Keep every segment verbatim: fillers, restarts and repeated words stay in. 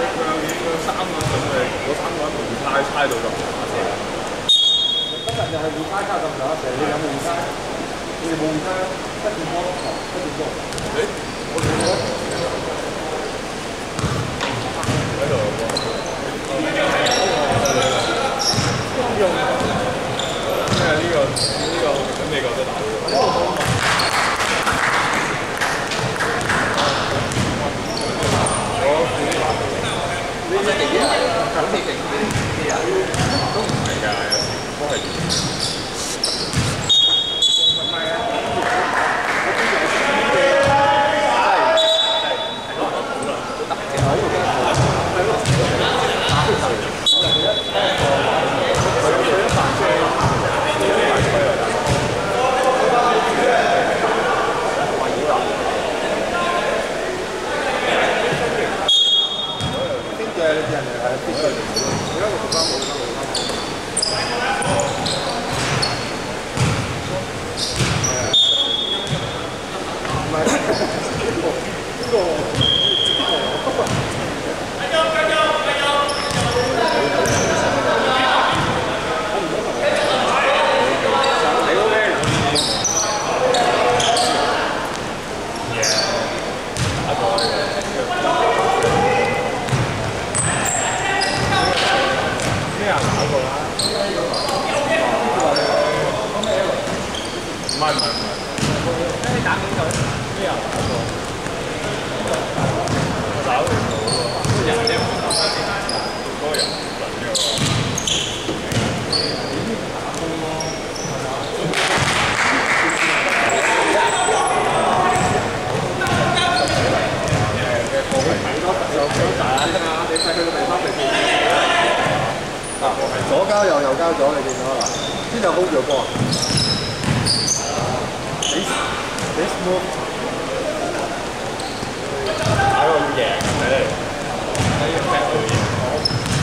三個人咁嘅，嗰三個人同猜猜到就唔打射。 今日就係要猜卡咁打射，你有冇猜？你哋冇猜啊？一點波，一點波。誒，我哋咧喺度。 咩呢個呢個喺美國都打到。 呢隻勁啲啊！咁你勁啲啊？ 都唔係㗎，有時都係。唔係啊！我之前係啲嘅，係係係咯，好啦，好大隻，係咯，係咯，打佢頭，就係一佢佢一發即係佢一發出嚟啦。邊隻人係邊個嚟？而家個三冇三冇三。唔係邊個？邊個？咩人打過啦？唔係唔係唔係。你打幾隊？咩人打過？我打唔到喎。人哋唔打，好多人準嘅喎。打工咯，係嘛？誒嘅波係幾多有幾多打啊？你睇佢個第三第四。左交右，右交左，你見到啦？邊度 hold 住個波啊？你你 move 睇我要贏睇你，睇要踢到贏好。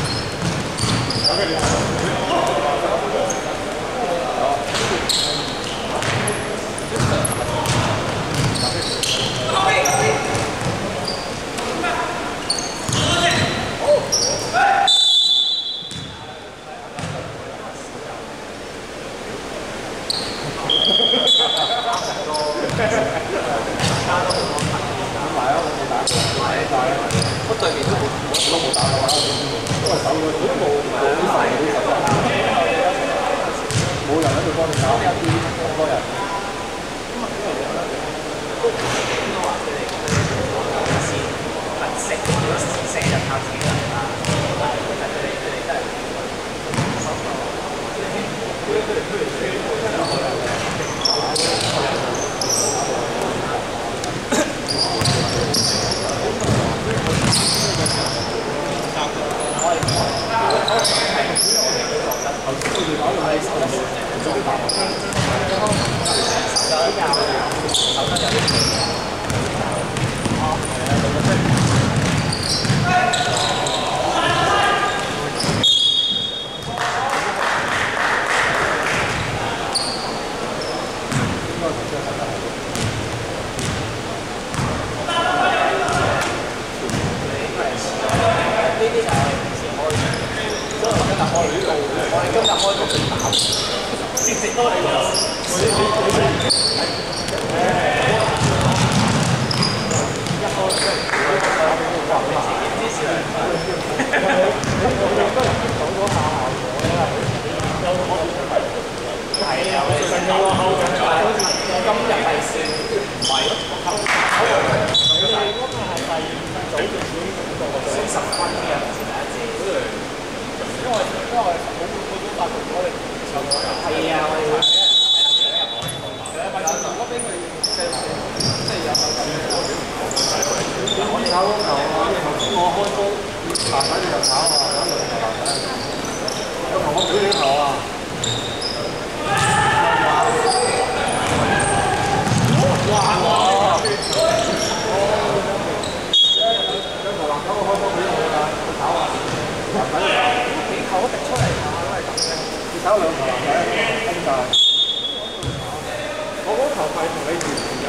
對面都冇，都冇打過，都係手嘅，都冇冇晒嗰啲手嘅，冇人喺度幫你搞，有啲咁多人。應該話佢哋佢哋先唔識，如果成日靠自己人啊，但係佢哋佢哋真係手頭，佢哋佢哋佢哋佢哋真係好有。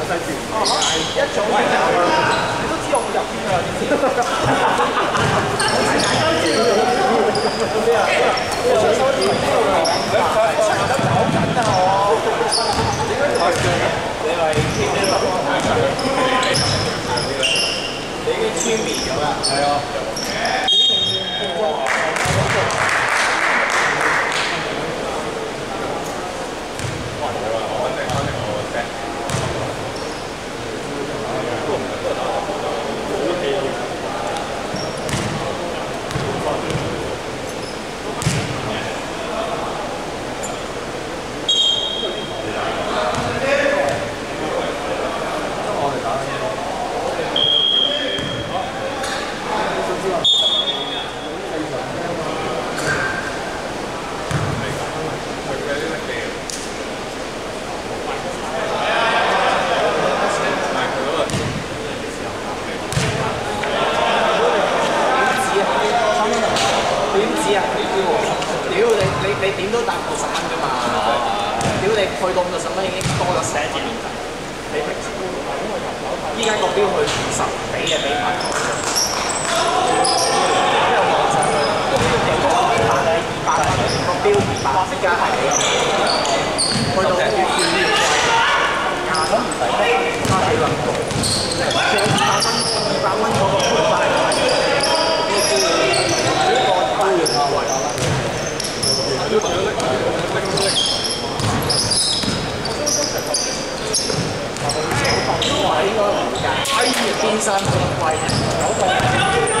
一早係你都知我會入邊㗎。 係啊。 你點都達六十蚊㗎嘛？屌你去到六十蚊已經多咗四折。你平時依家個標去五十，俾嘅俾埋。因為網上去個標幾百係二百蚊，個標二百，依家係去到越越越貴，廿蚊唔使俾，加幾兩個，即係二百蚊，二百蚊嗰個配翻嚟買。呢個呢個都要價位啦。呢個拎拎拎拎。我應該唔介，哎呀，邊山咁貴，九個。